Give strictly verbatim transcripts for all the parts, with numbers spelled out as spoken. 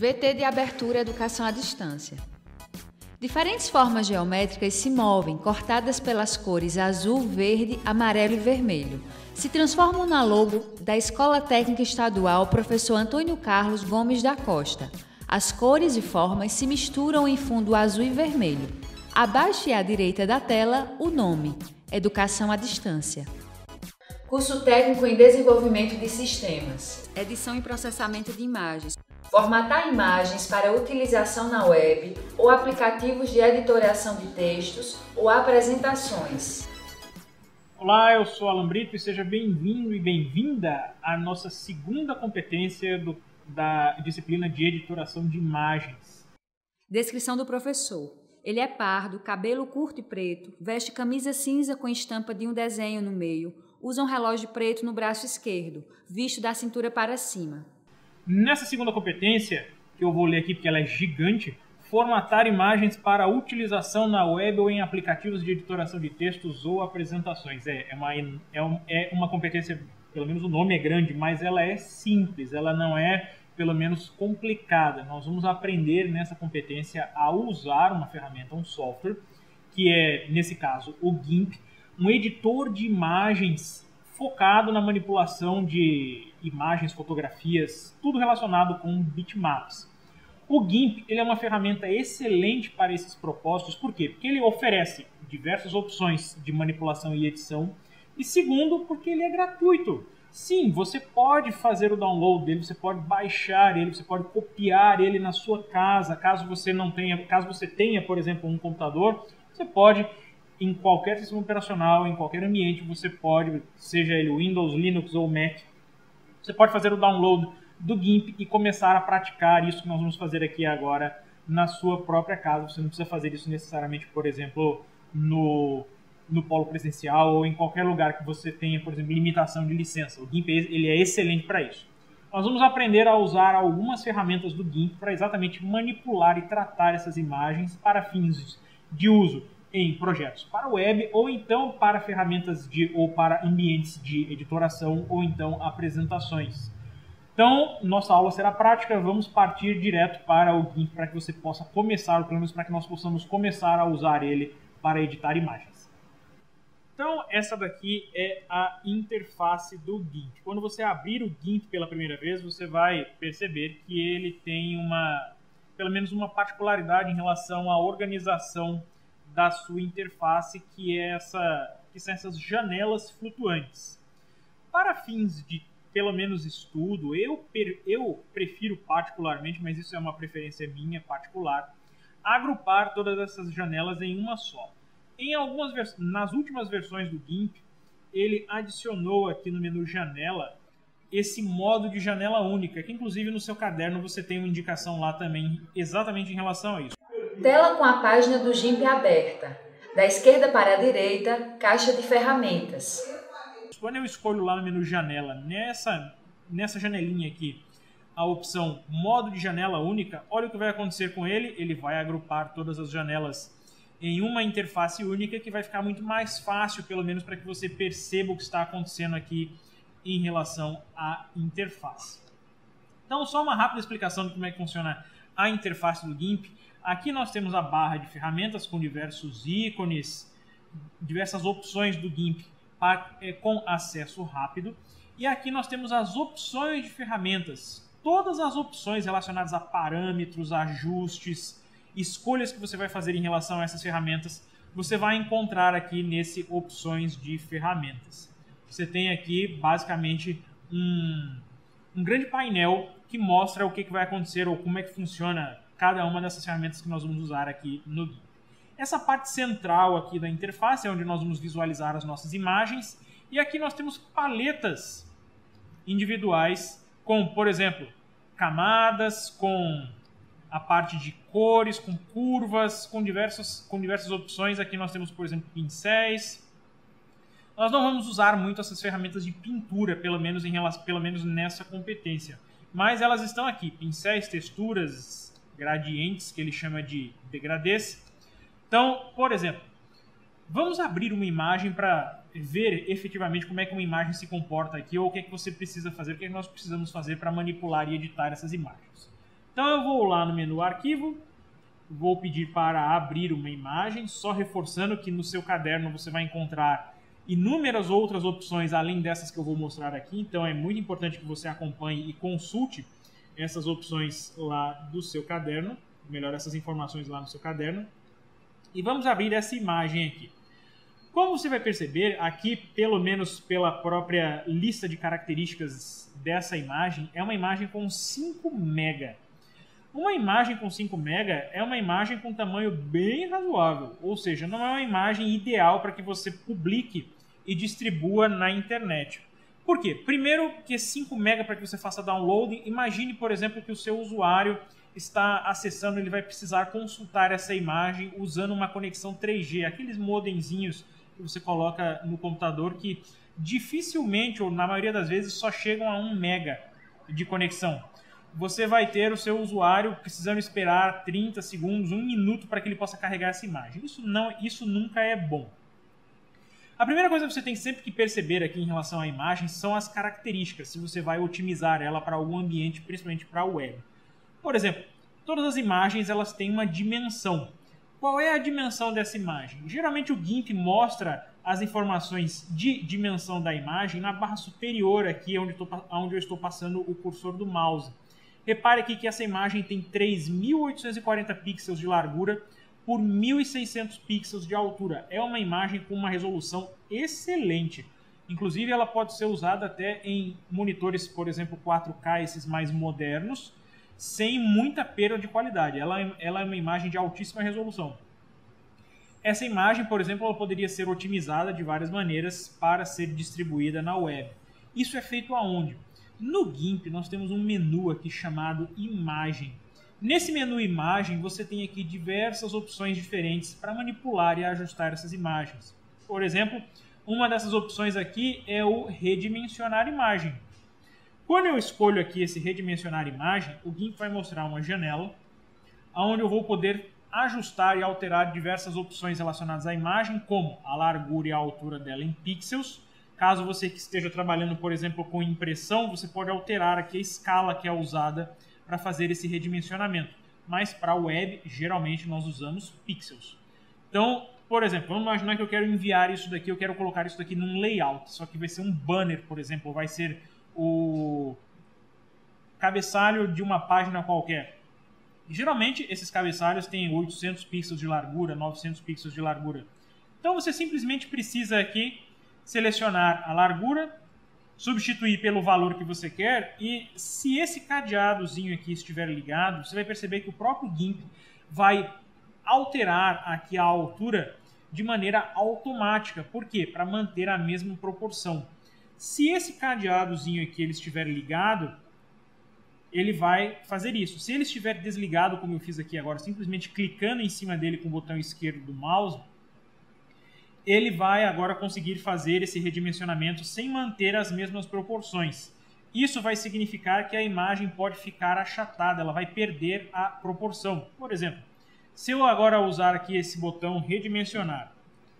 V T de abertura Educação à Distância. Diferentes formas geométricas se movem, cortadas pelas cores azul, verde, amarelo e vermelho. Se transformam na logo da Escola Técnica Estadual Professor Antônio Carlos Gomes da Costa. As cores e formas se misturam em fundo azul e vermelho. Abaixo e à direita da tela, o nome: Educação à Distância. Curso técnico em desenvolvimento de sistemas. Edição e processamento de imagens. Formatar imagens para utilização na web ou aplicativos de editoração de textos ou apresentações. Olá, eu sou Alan Brito e seja bem-vindo e bem-vinda à nossa segunda competência do, da disciplina de editoração de imagens. Descrição do professor. Ele é pardo, cabelo curto e preto, veste camisa cinza com estampa de um desenho no meio, usa um relógio preto no braço esquerdo, visto da cintura para cima. Nessa segunda competência, que eu vou ler aqui porque ela é gigante, formatar imagens para utilização na web ou em aplicativos de editoração de textos ou apresentações. É, é, uma, é, um, é uma competência, pelo menos o nome é grande, mas ela é simples, ela não é, pelo menos, complicada. Nós vamos aprender nessa competência a usar uma ferramenta, um software, que é, nesse caso, o GIMP, um editor de imagens focado na manipulação de imagens, fotografias, tudo relacionado com bitmaps. O GIMP ele é uma ferramenta excelente para esses propósitos. Por quê? Porque ele oferece diversas opções de manipulação e edição. E segundo, porque ele é gratuito. Sim, você pode fazer o download dele, você pode baixar ele, você pode copiar ele na sua casa. Caso você não tenha, caso você tenha, por exemplo, um computador, você pode, em qualquer sistema operacional, em qualquer ambiente, você pode, seja ele Windows, Linux ou Mac, você pode fazer o download do GIMP e começar a praticar isso que nós vamos fazer aqui agora na sua própria casa. Você não precisa fazer isso necessariamente, por exemplo, no, no polo presencial ou em qualquer lugar que você tenha, por exemplo, limitação de licença. O GIMP ele é excelente para isso. Nós vamos aprender a usar algumas ferramentas do GIMP para exatamente manipular e tratar essas imagens para fins de uso em projetos para web ou então para ferramentas de ou para ambientes de editoração ou então apresentações. Então, nossa aula será prática, vamos partir direto para o GIMP para que você possa começar, ou pelo menos para que nós possamos começar a usar ele para editar imagens. Então, essa daqui é a interface do GIMP. Quando você abrir o GIMP pela primeira vez, você vai perceber que ele tem uma, pelo menos uma particularidade em relação à organização da sua interface, que, é essa, que são essas janelas flutuantes. Para fins de, pelo menos, estudo, eu, eu prefiro particularmente, mas isso é uma preferência minha particular, agrupar todas essas janelas em uma só. Em algumas nas últimas versões do GIMP, ele adicionou aqui no menu Janela esse modo de janela única, que inclusive no seu caderno você tem uma indicação lá também exatamente em relação a isso. Tela com a página do GIMP aberta. Da esquerda para a direita, caixa de ferramentas. Quando eu escolho lá no menu Janela, nessa, nessa janelinha aqui, a opção Modo de Janela Única, olha o que vai acontecer com ele. Ele vai agrupar todas as janelas em uma interface única, que vai ficar muito mais fácil, pelo menos para que você perceba o que está acontecendo aqui em relação à interface. Então, só uma rápida explicação de como é que funciona a interface do GIMP. Aqui nós temos a barra de ferramentas com diversos ícones, diversas opções do GIMP para, é, com acesso rápido. E aqui nós temos as opções de ferramentas. Todas as opções relacionadas a parâmetros, ajustes, escolhas que você vai fazer em relação a essas ferramentas, você vai encontrar aqui nesse opções de ferramentas. Você tem aqui basicamente um, um grande painel que mostra o que, que vai acontecer ou como é que funciona cada uma dessas ferramentas que nós vamos usar aqui no GIMP. Essa parte central aqui da interface é onde nós vamos visualizar as nossas imagens. E aqui nós temos paletas individuais com, por exemplo, camadas, com a parte de cores, com curvas, com diversas, com diversas opções. Aqui nós temos, por exemplo, pincéis. Nós não vamos usar muito essas ferramentas de pintura, pelo menos, em relação, pelo menos nessa competência. Mas elas estão aqui, pincéis, texturas, gradientes, que ele chama de degradês. Então, por exemplo, vamos abrir uma imagem para ver efetivamente como é que uma imagem se comporta aqui, ou o que é que você precisa fazer, o que é que nós precisamos fazer para manipular e editar essas imagens. Então eu vou lá no menu Arquivo, vou pedir para abrir uma imagem, só reforçando que no seu caderno você vai encontrar inúmeras outras opções além dessas que eu vou mostrar aqui, então é muito importante que você acompanhe e consulte essas opções lá do seu caderno, melhor, essas informações lá no seu caderno. E vamos abrir essa imagem aqui. Como você vai perceber, aqui, pelo menos pela própria lista de características dessa imagem, é uma imagem com cinco mega. Uma imagem com cinco mega é uma imagem com tamanho bem razoável, ou seja, não é uma imagem ideal para que você publique e distribua na internet. Por quê? Primeiro, que cinco mega para que você faça download, imagine, por exemplo, que o seu usuário está acessando, ele vai precisar consultar essa imagem usando uma conexão três G, aqueles modemzinhos que você coloca no computador que dificilmente, ou na maioria das vezes, só chegam a um mega de conexão. Você vai ter o seu usuário precisando esperar trinta segundos, um minuto para que ele possa carregar essa imagem. Isso, não, isso nunca é bom. A primeira coisa que você tem sempre que perceber aqui em relação à imagem são as características, se você vai otimizar ela para algum ambiente, principalmente para a web. Por exemplo, todas as imagens elas têm uma dimensão. Qual é a dimensão dessa imagem? Geralmente o GIMP mostra as informações de dimensão da imagem na barra superior aqui, onde, tô, onde eu estou passando o cursor do mouse. Repare aqui que essa imagem tem três mil oitocentos e quarenta pixels de largura por mil e seiscentos pixels de altura. É uma imagem com uma resolução excelente. Inclusive, ela pode ser usada até em monitores, por exemplo, quatro K, esses mais modernos, sem muita perda de qualidade. Ela, ela é uma imagem de altíssima resolução. Essa imagem, por exemplo, ela poderia ser otimizada de várias maneiras para ser distribuída na web. Isso é feito aonde? No GIMP, nós temos um menu aqui chamado Imagem. Nesse menu Imagem, você tem aqui diversas opções diferentes para manipular e ajustar essas imagens. Por exemplo, uma dessas opções aqui é o Redimensionar Imagem. Quando eu escolho aqui esse Redimensionar Imagem, o GIMP vai mostrar uma janela onde eu vou poder ajustar e alterar diversas opções relacionadas à imagem, como a largura e a altura dela em pixels. Caso você que esteja trabalhando, por exemplo, com impressão, você pode alterar aqui a escala que é usada para fazer esse redimensionamento. Mas para a web, geralmente nós usamos pixels. Então, por exemplo, vamos imaginar que eu quero enviar isso daqui, eu quero colocar isso daqui num layout, só que vai ser um banner, por exemplo, vai ser o cabeçalho de uma página qualquer. E, geralmente, esses cabeçalhos têm oitocentos pixels de largura, novecentos pixels de largura. Então, você simplesmente precisa aqui selecionar a largura, substituir pelo valor que você quer, e se esse cadeadozinho aqui estiver ligado, você vai perceber que o próprio GIMP vai alterar aqui a altura de maneira automática. Por quê? Para manter a mesma proporção. Se esse cadeadozinho aqui ele estiver ligado, ele vai fazer isso. Se ele estiver desligado, como eu fiz aqui agora, simplesmente clicando em cima dele com o botão esquerdo do mouse, ele vai agora conseguir fazer esse redimensionamento sem manter as mesmas proporções. Isso vai significar que a imagem pode ficar achatada, ela vai perder a proporção. Por exemplo, se eu agora usar aqui esse botão redimensionar,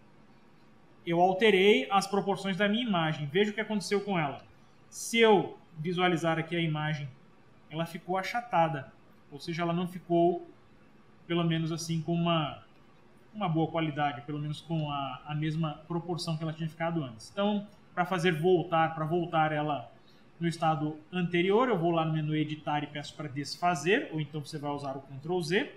eu alterei as proporções da minha imagem. Veja o que aconteceu com ela. Se eu visualizar aqui a imagem, ela ficou achatada, ou seja, ela não ficou, pelo menos assim, com uma, uma boa qualidade, pelo menos com a, a mesma proporção que ela tinha ficado antes. Então, para fazer voltar, para voltar ela no estado anterior, eu vou lá no menu editar e peço para desfazer, ou então você vai usar o control Z,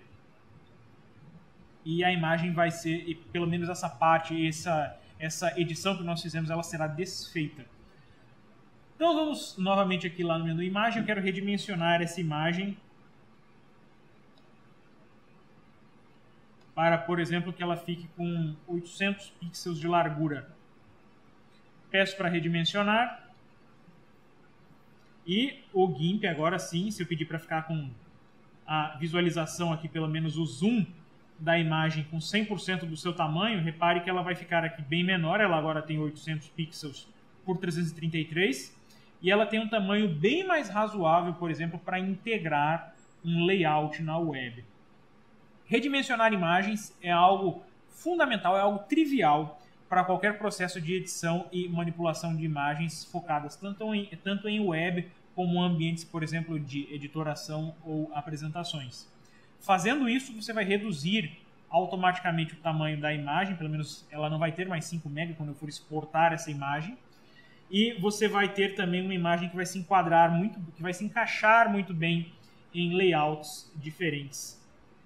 e a imagem vai ser, e pelo menos essa parte, essa, essa edição que nós fizemos, ela será desfeita. Então vamos novamente aqui lá no menu Imagem, eu quero redimensionar essa imagem para, por exemplo, que ela fique com oitocentos pixels de largura. Peço para redimensionar e o GIMP agora sim, se eu pedir para ficar com a visualização aqui, pelo menos o zoom da imagem com cem por cento do seu tamanho, repare que ela vai ficar aqui bem menor, ela agora tem oitocentos pixels por trezentos e trinta e três, e ela tem um tamanho bem mais razoável, por exemplo, para integrar um layout na web. Redimensionar imagens é algo fundamental, é algo trivial para qualquer processo de edição e manipulação de imagens focadas tanto em, tanto em web como ambientes, por exemplo, de editoração ou apresentações. Fazendo isso, você vai reduzir automaticamente o tamanho da imagem, pelo menos ela não vai ter mais cinco megas quando eu for exportar essa imagem. E você vai ter também uma imagem que vai se enquadrar muito, que vai se encaixar muito bem em layouts diferentes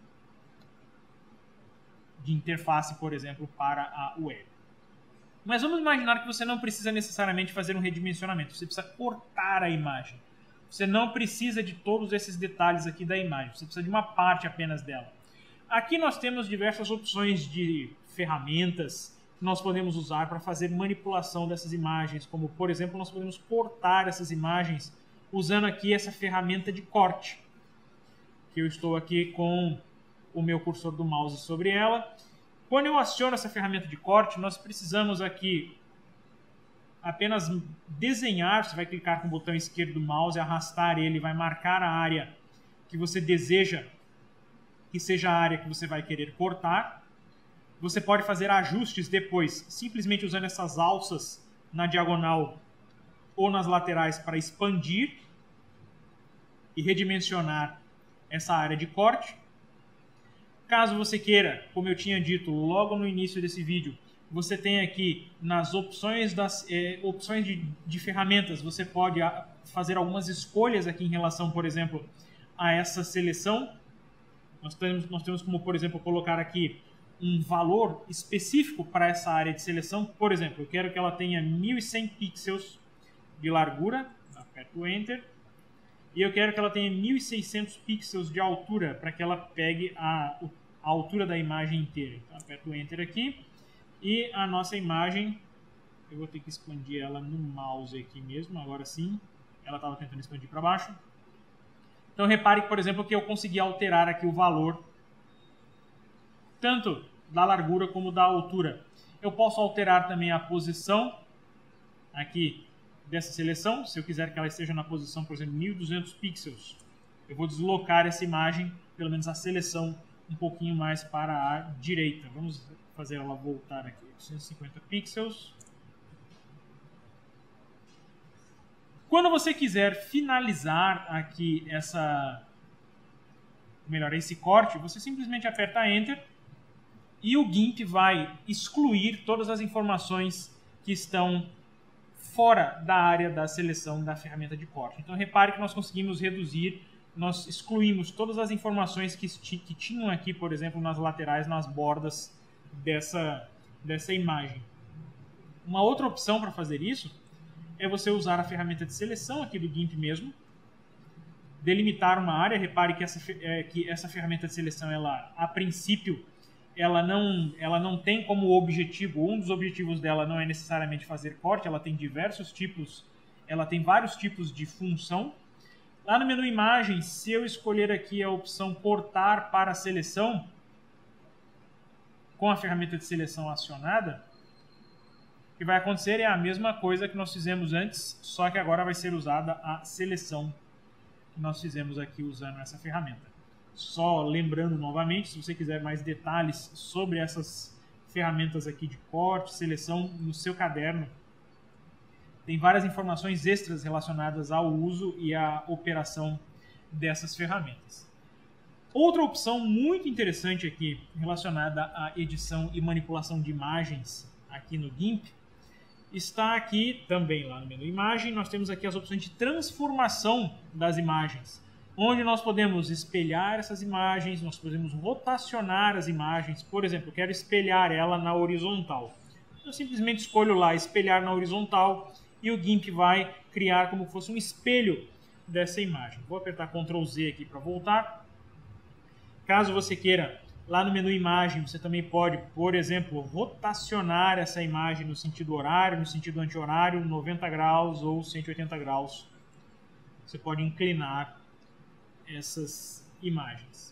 de interface, por exemplo, para a web. Mas vamos imaginar que você não precisa necessariamente fazer um redimensionamento, você precisa cortar a imagem. Você não precisa de todos esses detalhes aqui da imagem, você precisa de uma parte apenas dela. Aqui nós temos diversas opções de ferramentas que nós podemos usar para fazer manipulação dessas imagens, como, por exemplo, nós podemos cortar essas imagens usando aqui essa ferramenta de corte, que eu estou aqui com o meu cursor do mouse sobre ela. Quando eu aciono essa ferramenta de corte, nós precisamos aqui apenas desenhar. Você vai clicar com o botão esquerdo do mouse, arrastar ele, vai marcar a área que você deseja que seja a área que você vai querer cortar. Você pode fazer ajustes depois, simplesmente usando essas alças na diagonal ou nas laterais para expandir e redimensionar essa área de corte. Caso você queira, como eu tinha dito logo no início desse vídeo, você tem aqui nas opções, das, eh, opções de, de ferramentas, você pode fazer algumas escolhas aqui em relação, por exemplo, a essa seleção. Nós temos, nós temos como, por exemplo, colocar aqui um valor específico para essa área de seleção. Por exemplo, eu quero que ela tenha mil e cem pixels de largura, aperto Enter, e eu quero que ela tenha mil e seiscentos pixels de altura para que ela pegue a, a altura da imagem inteira. Então, aperto Enter aqui, e a nossa imagem, eu vou ter que expandir ela no mouse aqui mesmo, agora sim, ela estava tentando expandir para baixo. Então repare, por exemplo, que eu consegui alterar aqui o valor tanto da largura como da altura. Eu posso alterar também a posição aqui dessa seleção. Se eu quiser que ela esteja na posição, por exemplo, mil e duzentos pixels, eu vou deslocar essa imagem, pelo menos a seleção, um pouquinho mais para a direita. Vamos fazer ela voltar aqui, cento e cinquenta pixels. Quando você quiser finalizar aqui essa, melhor, esse corte, você simplesmente aperta Enter e o GIMP vai excluir todas as informações que estão fora da área da seleção da ferramenta de corte. Então repare que nós conseguimos reduzir, nós excluímos todas as informações que, que tinham aqui, por exemplo, nas laterais, nas bordas dessa, dessa imagem. Uma outra opção para fazer isso é você usar a ferramenta de seleção aqui do GIMP mesmo, delimitar uma área. Repare que essa, é, que essa ferramenta de seleção, ela, a princípio, ela não, ela não tem como objetivo, um dos objetivos dela não é necessariamente fazer corte, ela tem diversos tipos, ela tem vários tipos de função. Lá no menu Imagens, se eu escolher aqui a opção Cortar para Seleção, com a ferramenta de seleção acionada, o que vai acontecer é a mesma coisa que nós fizemos antes, só que agora vai ser usada a seleção que nós fizemos aqui usando essa ferramenta. Só lembrando novamente, se você quiser mais detalhes sobre essas ferramentas aqui de corte, seleção, no seu caderno, tem várias informações extras relacionadas ao uso e à operação dessas ferramentas. Outra opção muito interessante aqui, relacionada à edição e manipulação de imagens aqui no GIMP, está aqui também lá no menu Imagem. Nós temos aqui as opções de transformação das imagens, onde nós podemos espelhar essas imagens, nós podemos rotacionar as imagens. Por exemplo, eu quero espelhar ela na horizontal. Eu simplesmente escolho lá espelhar na horizontal e o GIMP vai criar como se fosse um espelho dessa imagem. Vou apertar control Z aqui para voltar. Caso você queira, lá no menu Imagem, você também pode, por exemplo, rotacionar essa imagem no sentido horário, no sentido anti-horário, noventa graus ou cento e oitenta graus. Você pode inclinar essas imagens.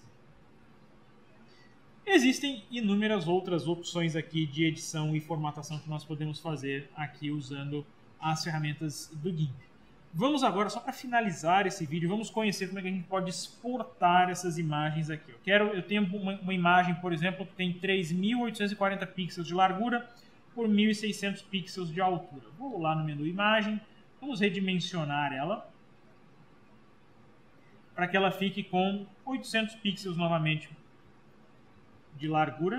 Existem inúmeras outras opções aqui de edição e formatação que nós podemos fazer aqui usando as ferramentas do GIMP. Vamos agora, só para finalizar esse vídeo, vamos conhecer como é que a gente pode exportar essas imagens aqui. Eu, quero, eu tenho uma, uma imagem, por exemplo, que tem três mil oitocentos e quarenta pixels de largura por mil e seiscentos pixels de altura. Vou lá no menu Imagem, vamos redimensionar ela. para que ela fique com oitocentos pixels novamente de largura.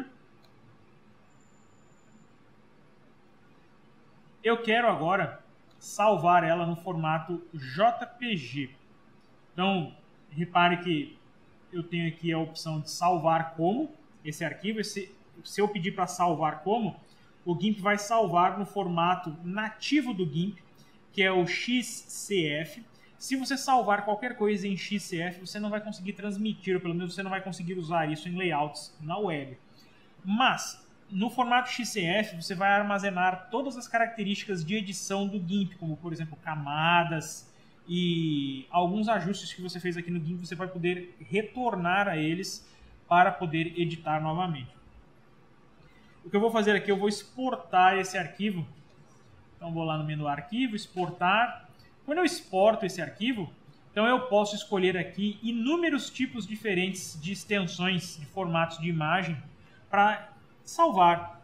Eu quero agora salvar ela no formato J P G. Então, repare que eu tenho aqui a opção de salvar como esse arquivo. Esse, se eu pedir para salvar como, o GIMP vai salvar no formato nativo do GIMP, que é o X C F. Se você salvar qualquer coisa em X C F, você não vai conseguir transmitir, ou pelo menos você não vai conseguir usar isso em layouts na web. Mas, no formato X C F, você vai armazenar todas as características de edição do GIMP, como, por exemplo, camadas e alguns ajustes que você fez aqui no GIMP, você vai poder retornar a eles para poder editar novamente. O que eu vou fazer aqui, eu vou exportar esse arquivo. Então, vou lá no menu Arquivo, Exportar. Quando eu exporto esse arquivo, então eu posso escolher aqui inúmeros tipos diferentes de extensões de formatos de imagem para salvar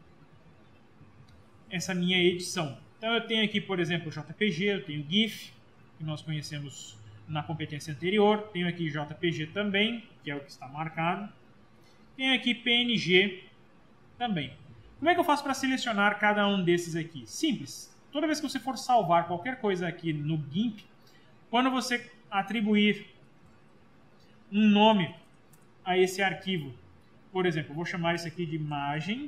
essa minha edição. Então eu tenho aqui, por exemplo, J P G, eu tenho GIF, que nós conhecemos na competência anterior, tenho aqui J P G também, que é o que está marcado, tenho aqui P N G também. Como é que eu faço para selecionar cada um desses aqui? Simples. Toda vez que você for salvar qualquer coisa aqui no GIMP, quando você atribuir um nome a esse arquivo, por exemplo, eu vou chamar isso aqui de imagem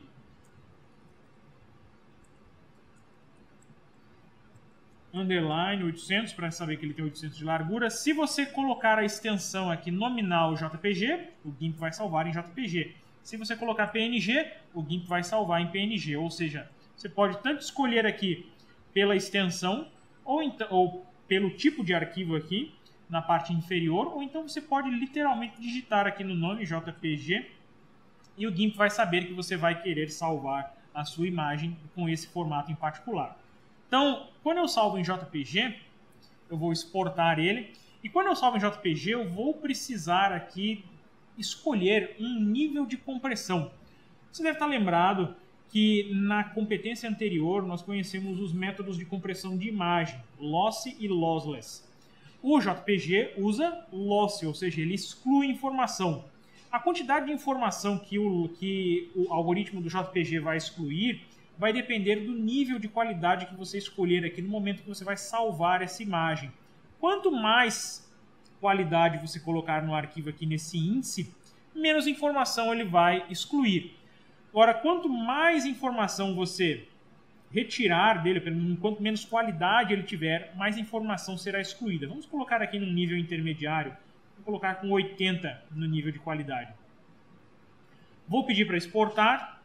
underline oitocentos, para saber que ele tem oitocentos de largura. Se você colocar a extensão aqui nominal J P G, o GIMP vai salvar em J P G. Se você colocar P N G, o GIMP vai salvar em P N G. Ou seja, você pode tanto escolher aqui pela extensão, ou, então, ou pelo tipo de arquivo aqui, na parte inferior, ou então você pode literalmente digitar aqui no nome J P G, e o GIMP vai saber que você vai querer salvar a sua imagem com esse formato em particular. Então, quando eu salvo em J P G, eu vou exportar ele. E quando eu salvo em J P G, eu vou precisar aqui escolher um nível de compressão. Você deve estar lembrado que na competência anterior nós conhecemos os métodos de compressão de imagem, lossy e lossless. O J P G usa lossy, ou seja, ele exclui informação. A quantidade de informação que o, que o algoritmo do J P G vai excluir vai depender do nível de qualidade que você escolher aqui no momento que você vai salvar essa imagem. Quanto mais qualidade você colocar no arquivo aqui nesse índice, menos informação ele vai excluir. Agora, quanto mais informação você retirar dele, quanto menos qualidade ele tiver, mais informação será excluída. Vamos colocar aqui no nível intermediário. Vou colocar com oitenta no nível de qualidade. Vou pedir para exportar.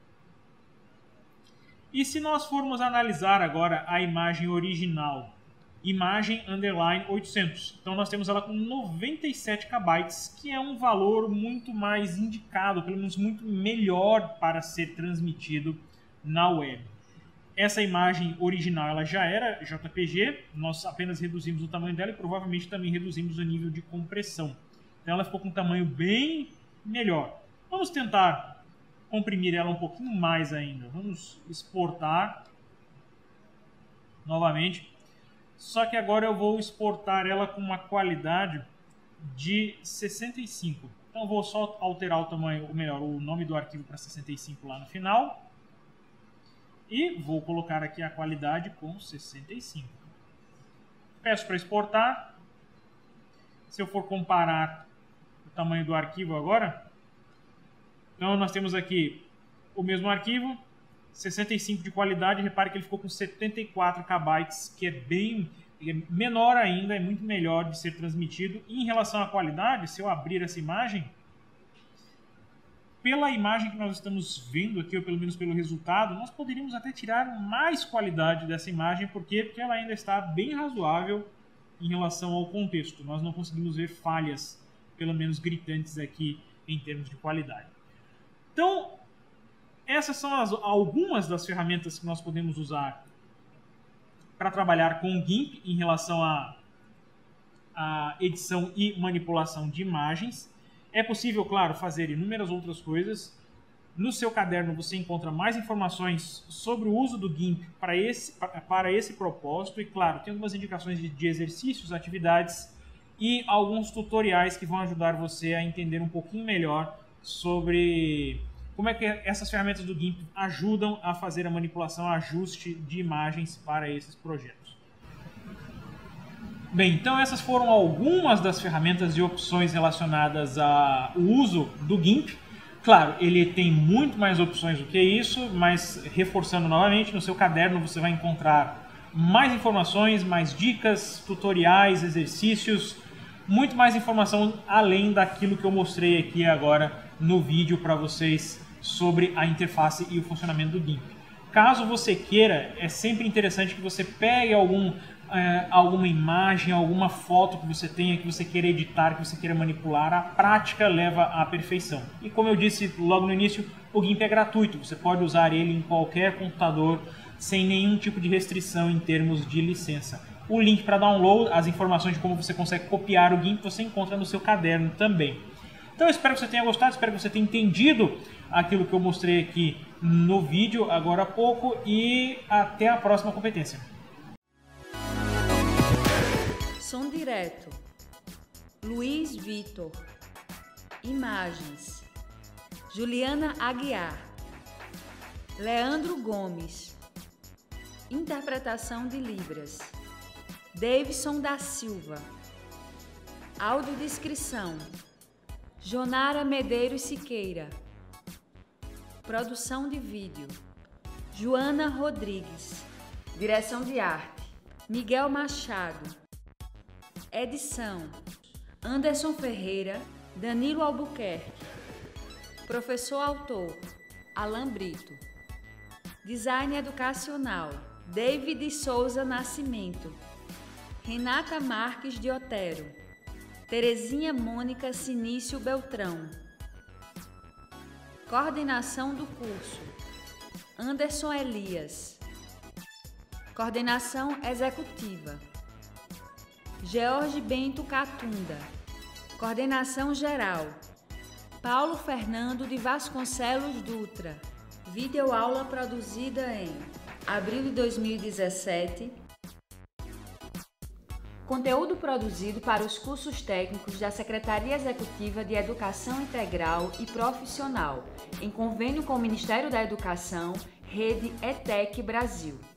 E se nós formos analisar agora a imagem original, imagem underline oitocentos, então nós temos ela com noventa e sete kbytes, que é um valor muito mais indicado, pelo menos muito melhor para ser transmitido na web. Essa imagem original ela já era J P G, nós apenas reduzimos o tamanho dela e provavelmente também reduzimos o nível de compressão. Então ela ficou com um tamanho bem melhor. Vamos tentar comprimir ela um pouquinho mais ainda. Vamos exportar novamente. Só que agora eu vou exportar ela com uma qualidade de sessenta e cinco. Então vou só alterar o tamanho, ou melhor, o nome do arquivo para sessenta e cinco lá no final. E vou colocar aqui a qualidade com sessenta e cinco. Peço para exportar. Se eu for comparar o tamanho do arquivo agora, então nós temos aqui o mesmo arquivo, sessenta e cinco de qualidade. Repare que ele ficou com setenta e quatro kbytes, que é bem é menor ainda, é muito melhor de ser transmitido. E em relação à qualidade, se eu abrir essa imagem, pela imagem que nós estamos vendo aqui, ou pelo menos pelo resultado, nós poderíamos até tirar mais qualidade dessa imagem. Por quê? Porque ela ainda está bem razoável em relação ao contexto. Nós não conseguimos ver falhas, pelo menos gritantes aqui, em termos de qualidade. Então, essas são as, algumas das ferramentas que nós podemos usar para trabalhar com o GIMP em relação à, à edição e manipulação de imagens. É possível, claro, fazer inúmeras outras coisas. No seu caderno você encontra mais informações sobre o uso do GIMP para esse, para esse propósito. E, claro, tem algumas indicações de, de exercícios, atividades e alguns tutoriais que vão ajudar você a entender um pouquinho melhor sobre como é que essas ferramentas do GIMP ajudam a fazer a manipulação, ajuste de imagens para esses projetos. Bem, então essas foram algumas das ferramentas e opções relacionadas ao uso do GIMP. Claro, ele tem muito mais opções do que isso, mas reforçando novamente, no seu caderno você vai encontrar mais informações, mais dicas, tutoriais, exercícios, muito mais informação além daquilo que eu mostrei aqui agora no vídeo para vocês sobre a interface e o funcionamento do GIMP. Caso você queira, é sempre interessante que você pegue algum, é, alguma imagem, alguma foto que você tenha, que você queira editar, que você queira manipular. A prática leva à perfeição. E como eu disse logo no início, o GIMP é gratuito. Você pode usar ele em qualquer computador sem nenhum tipo de restrição em termos de licença. O link para download, as informações de como você consegue copiar o GIMP, você encontra no seu caderno também. Então eu espero que você tenha gostado, espero que você tenha entendido aquilo que eu mostrei aqui no vídeo agora há pouco e até a próxima competência. Som direto. Luiz Vitor. Imagens. Juliana Aguiar. Leandro Gomes. Interpretação de Libras. Davidson da Silva. Audiodescrição. Jonara Medeiros Siqueira. Produção de vídeo. Joana Rodrigues. Direção de arte. Miguel Machado. Edição. Anderson Ferreira. Danilo Albuquerque. Professor autor. Alan Brito. Design educacional. David Souza Nascimento. Renata Marques de Otero. Terezinha Mônica Sinício Beltrão. Coordenação do curso. Anderson Elias. Coordenação executiva. George Bento Catunda. Coordenação geral. Paulo Fernando de Vasconcelos Dutra. Videoaula produzida em abril de dois mil e dezessete. Conteúdo produzido para os cursos técnicos da Secretaria Executiva de Educação Integral e Profissional, em convênio com o Ministério da Educação, Rede ETEC Brasil.